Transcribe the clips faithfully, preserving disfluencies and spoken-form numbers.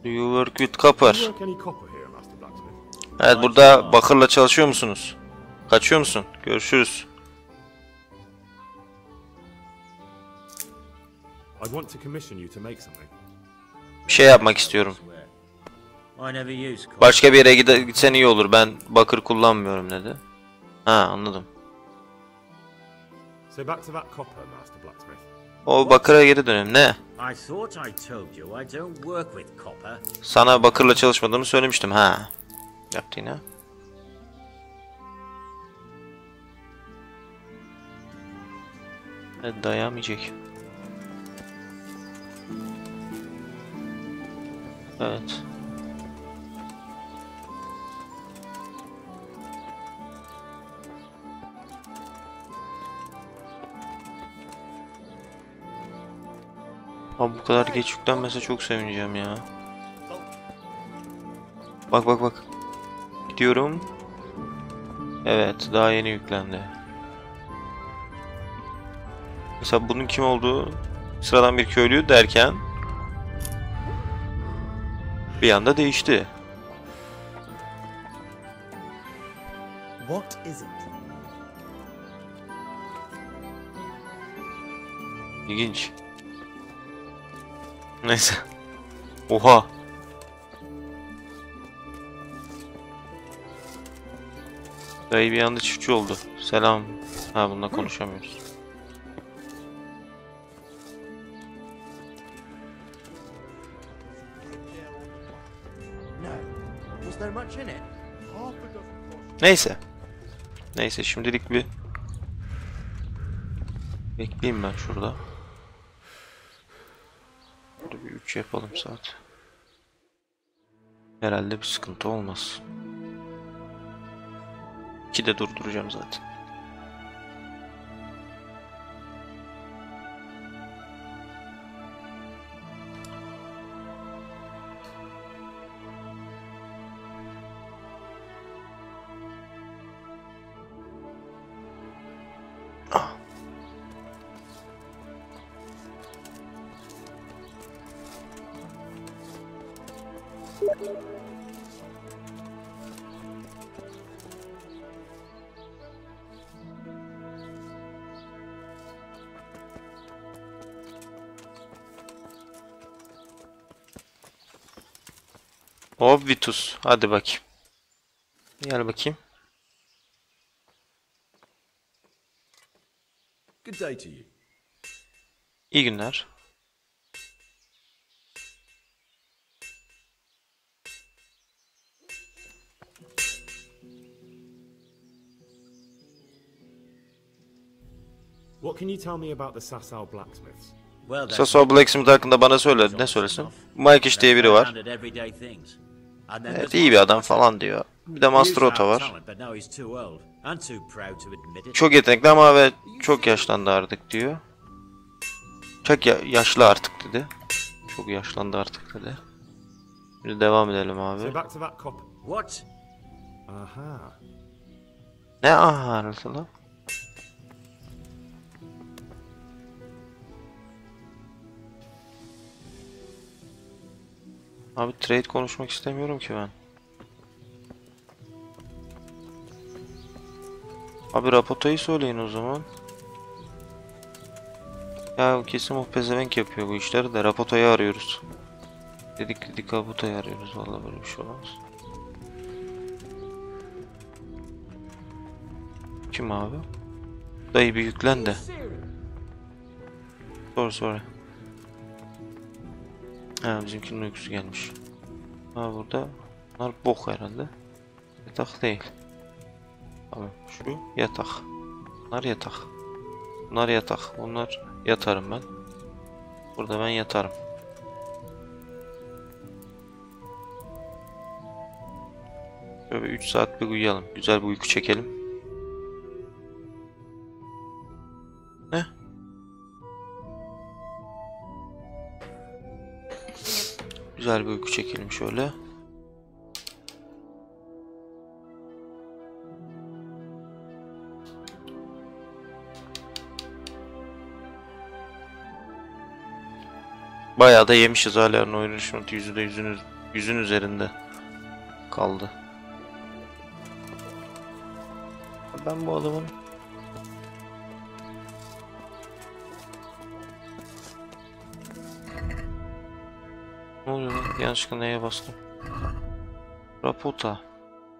Do you work with copper? Do you work any copper here, Master Blacksmith? Evet, burada bakırla çalışıyor musunuz? Kaçıyor musun? Görüşürüz. I want to commission you to make something. Bir şey yapmak istiyorum. Başka bir yere gide gitsen iyi olur. Ben bakır kullanmıyorum dedi. Ha, anladım. So back to that copper, Master Blacksmith. O bakıra geri dönelim. Ne? Sana bakırla çalışmadığımı söylemiştim. Ha. Yaptı yine. Evet, dayamayacak. Evet. Abi bu kadar geç yüklenmese çok sevineceğim ya. Bak bak bak. Gidiyorum. Evet, daha yeni yüklendi. Mesela bunun kim olduğu, sıradan bir köylü derken bir anda değişti. What is it? İlginç. Neyse. Oha. Dayı bir anda çiftçi oldu. Selam. Ha, bununla konuşamıyoruz. Neyse. Neyse, şimdilik bir bekleyeyim ben şurada. Burada bir üç yapalım saat. Herhalde bir sıkıntı olmaz. iki de durduracağım zaten. Obvious. Hadi bakayım. Gel bakayım. Good day to you. İyi günler. What can you tell me about the Sasau blacksmiths? Sasau Blacksmith hakkında bana söyle. Ne söylesin? Mike diye biri var. Evet, iyi bir adam falan diyor. Bir de Master Otto var. Çok yetenekli ama ve çok yaşlandı artık diyor. Çok ya yaşlı artık dedi. Çok yaşlandı artık dedi. Şimdi devam edelim abi. So back to that copper. What? Aha. Ne aha lan? Abi trade konuşmak istemiyorum ki ben. Abi Rapota'yı söyleyin o zaman. Ya kesin o pezevenk yapıyor bu işleri de, Rapota'yı arıyoruz. Dedik dedik Rapota'yı arıyoruz, vallahi böyle bir şey olmaz. Kim abi? Dayı bir yüklen de. Sor sor. Ha, bizimkinin uykusu gelmiş. Ha, burada bunlar bok herhalde. Yatak değil. Tamam, şu yatak. Bunlar yatak. Bunlar yatak. Bunlar yatarım ben. Burada ben yatarım. Şöyle üç saat bir uyuyalım. Güzel bir uyku çekelim. Ne? Güzel bir uyku çekelim şöyle. Bayağı da yemişiz hala nourishment yüzü de yüzün, yüzün üzerinde kaldı. Ben bu adamın ne oluyor lan? Yanlışlıkla neye bastım? Rapota.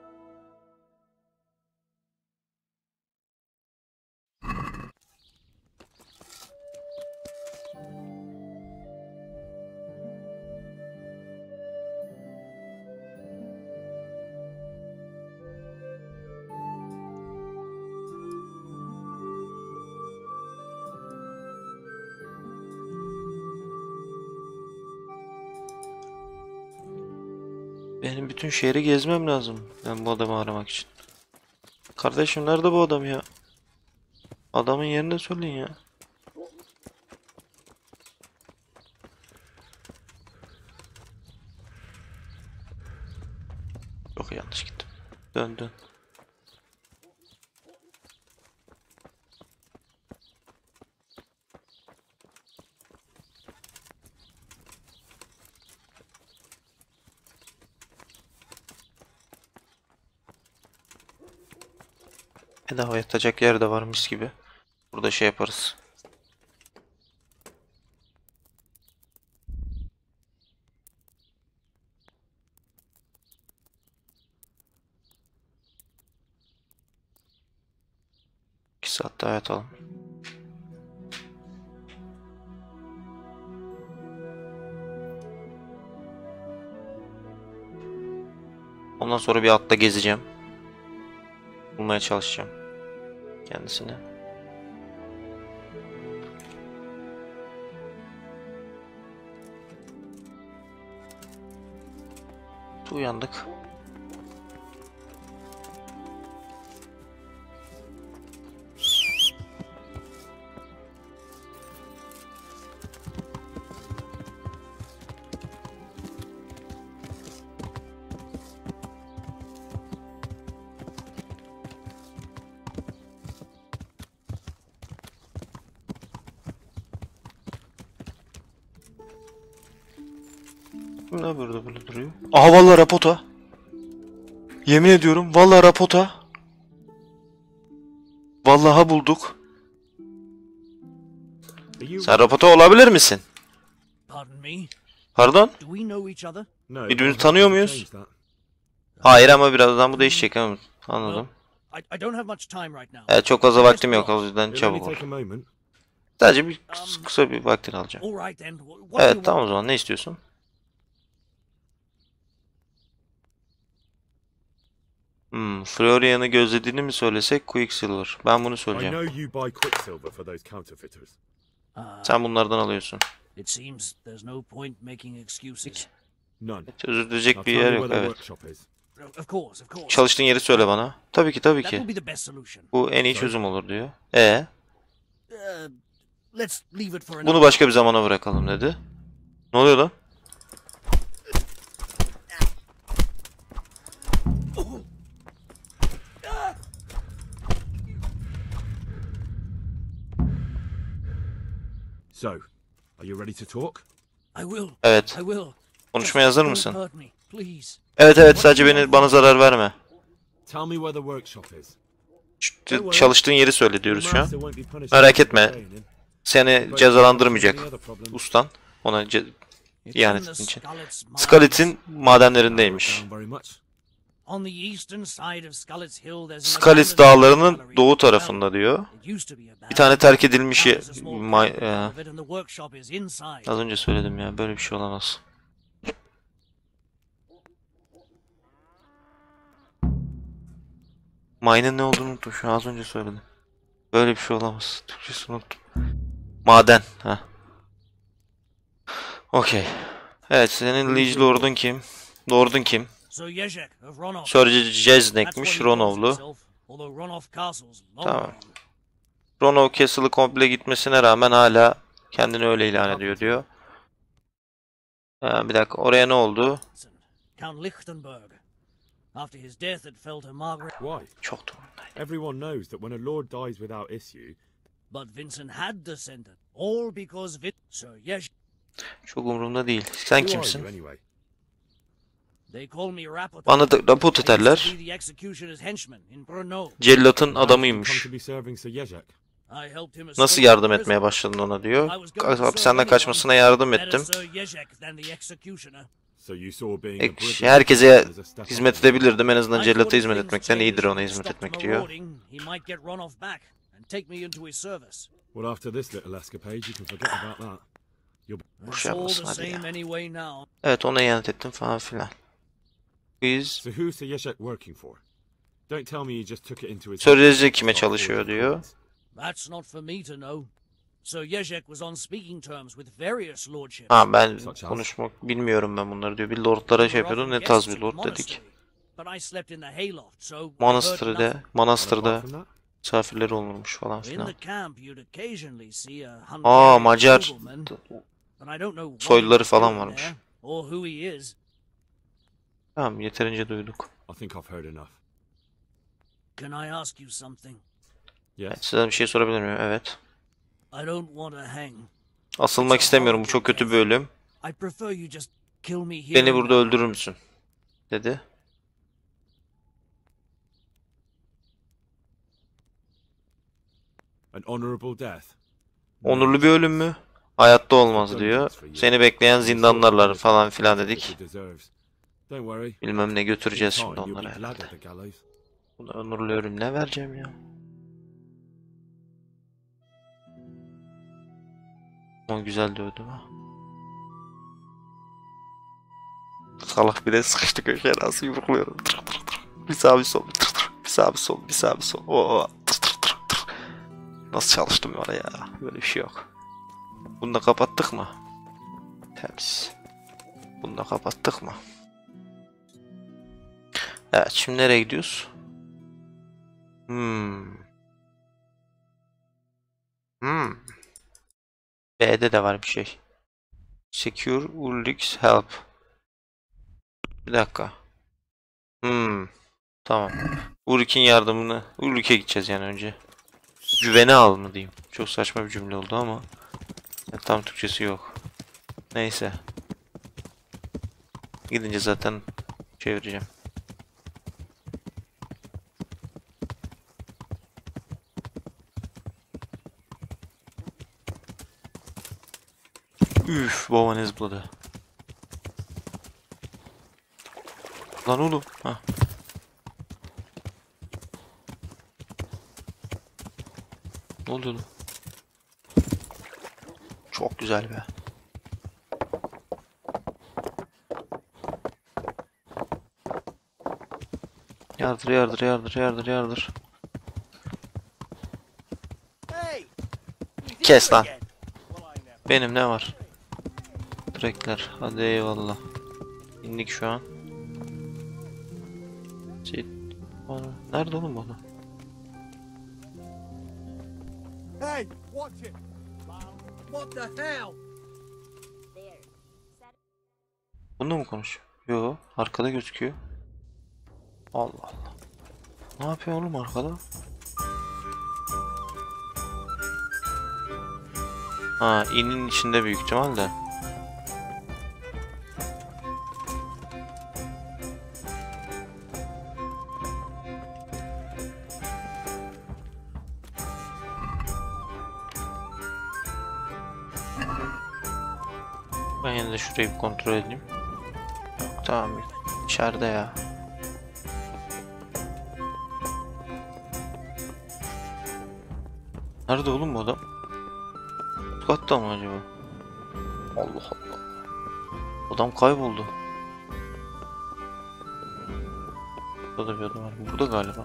Benim bütün şehri gezmem lazım. Ben bu adamı aramak için. Kardeşim nerede bu adam ya? Adamın yerini söyleyin ya. Çok yanlış gittim. Dön dön. Bedava yatacak yer de var mis gibi. Burada şey yaparız. İki saat daha yatalım. Ondan sonra bir atla gezeceğim. Bulmaya çalışacağım kendisini. Uyandık. Ne burada böyle duruyor? Aha vallahi rapota. Yemin ediyorum vallahi rapota. Vallahi bulduk. Sen rapota olabilir misin? Pardon? Birbirimizi tanıyor muyuz? Hayır ama birazdan bu değişecek ama anladım. Evet, çok fazla vaktim yok, o yüzden çabuk ol. Sadece bir kısa bir vaktini alacağım. Evet tamam, o zaman ne istiyorsun? Hmm, Florian'ı gözlediğini mi söylesek, Quicksilver? Ben bunu söyleyeceğim. Sen bunlardan alıyorsun. Evet, özür dileyecek bir yer yok, evet. Çalıştığın yeri söyle bana. Tabii ki, tabii ki. Bu en iyi çözüm olur diyor. E Bunu başka bir zamana bırakalım dedi. Ne oluyor lan? So, are you ready to talk? Evet. Konuşmaya hazır mısın? Evet evet, sadece beni bana zarar verme. Tell me where the workshop is. Ç- Çalıştığın yeri söyle diyoruz şu an. Merak etme. Seni cezalandırmayacak ustan. Ona ce- ihanetin için. Skalit'in madenlerindeymiş. Skalit dağlarının doğu tarafında diyor. Bir tane terk edilmiş ye- ma- e, az önce söyledim ya, böyle bir şey olamaz. Mine'ın ne olduğunu unuttum, şu an az önce söyledim. Böyle bir şey olamaz. Türkçesini unuttum. Maden. Ha. Okey. Evet, senin Liege Lord'un kim? Lord'un kim? Sir Jeznek'miş, Ronovlu. Tamam. Ronov Castle'ı komple gitmesine rağmen hala kendini öyle ilan ediyor diyor. Ha, bir dakika, oraya ne oldu? Why? Çok doğru. Everyone knows that when a lord dies without issue, But Vincent had descended, all because Vin Sir Yesh Çok umurumda değil. Sen Who are kimsin? you anyway? Bana da rapor ederler. Cellatın Come adamıymış. to be serving Sir Yezek. Nasıl yardım etmeye başladın ona diyor. Hapishaneden kaçmasına yardım ettim. So you saw being a Ek- brigand Herkese as a step up. hizmet edebilirdim. En azından cellata hizmet etmekten iyidir ona hizmet etmek diyor. Well, after this little escapade, you can forget about that. Boş yapmasın hadi ya. Evet ona ihanet ettim falan filan. Biz So who's Sir Yezek working for? Don't tell me he just took it into his Sir head Yezek to kime start çalışıyor ordering diyor. coins. That's not for me to know. Sir Yezek was on speaking terms with various lordships. Ha ben konuşmak bilmiyorum ben bunları diyor. Bir lordlara şey yapıyordum. Ne tarz bir lord dedik. Manastır'da, Manastır'da Apart from that, misafirleri olurmuş falan In filan. the camp you'd occasionally see a Aa Hungarian Macar nobleman, but I don't know what soyluları he's falan doing varmış. there, or who he is. Tamam yeterince duyduk. I think I've heard enough. Can I ask you something? Yes. Evet, size bir şey sorabilir miyim? Evet. I don't want to hang. Asılmak istemiyorum. Bu çok kötü bir ölüm. I prefer you just kill me here. Beni and burada now. öldürür müsün? Dedi. An honorable death. Onurlu bir ölüm mü? Hayatta olmaz diyor. Seni bekleyen zindanlarlar falan filan dedik. It deserves. Don't worry. Bilmem ne götüreceğiz In şimdi time, you'll onlara be glad herhalde. at the gallows. Buna onurlu ölüm ne vereceğim ya? Ama güzel dövdü ha. Salak bile sıkıştı köşeye nasıl yumrukluyorum. Tır tır tır. Bir sağ bir sol. Tır tır. Bir sağ bir sol. Bir sağ bir sol. Oo. Tır tır tır tır. Nasıl çalıştım ya ya? Böyle bir şey yok. Bunu da kapattık mı? Temiz. Bunu da kapattık mı? Evet şimdi nereye gidiyoruz? Hmm. Hmm. B'de de var bir şey. Secure Ulrik's help. Bir dakika. Hmm. Tamam. Ulrik'in yardımını. Ulrik'e gideceğiz yani önce. Güvene al mı diyeyim. Çok saçma bir cümle oldu ama. Ya, tam Türkçesi yok. Neyse. Gidince zaten çevireceğim. Üf, baba ne zıpladı. Lan oğlum. Ha. Ne oluyor lan? Çok güzel be. Yardır yardır yardır yardır yardır. Kes lan. Benim ne var? Direkler. Hadi eyvallah. İndik şu an. Şey... Nerede oğlum bu adam? Hey, watch it! What the hell? Bunda mı konuşuyor? Yo, arkada gözüküyor. Allah Allah. Ne yapıyor oğlum arkada? Ha, inin içinde büyük ihtimalle. Ben yine de şurayı bir kontrol edeyim. Yok, tamam, içeride ya. Nerede oğlum bu adam? Katta mı acaba? Allah Allah. Adam kayboldu. Burada bir adam var. Burada galiba.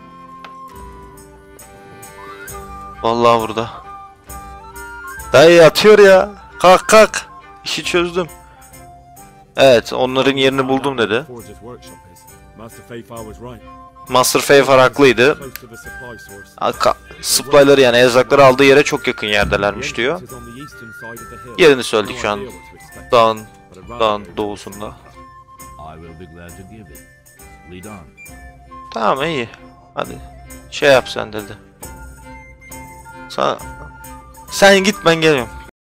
Vallahi burada. Dayı yatıyor ya. Kalk kalk. İşi çözdüm. Evet, onların yerini buldum dedi. Forge's workshop is. Master Fafar was right. Master Fafar haklıydı. Close to the supply source. Aka- Supply'ları yani erzakları aldığı yere çok yakın yerdelermiş diyor. The entrance is on the eastern side of the hill. Yerini söyledik şu an. No idea what to expect, Dağın, but I'd rather dağın go doğusunda. I will be glad to give it. Lead on. Tamam iyi. Hadi. Şey yap sen dedi. Sen, sen git ben geliyorum.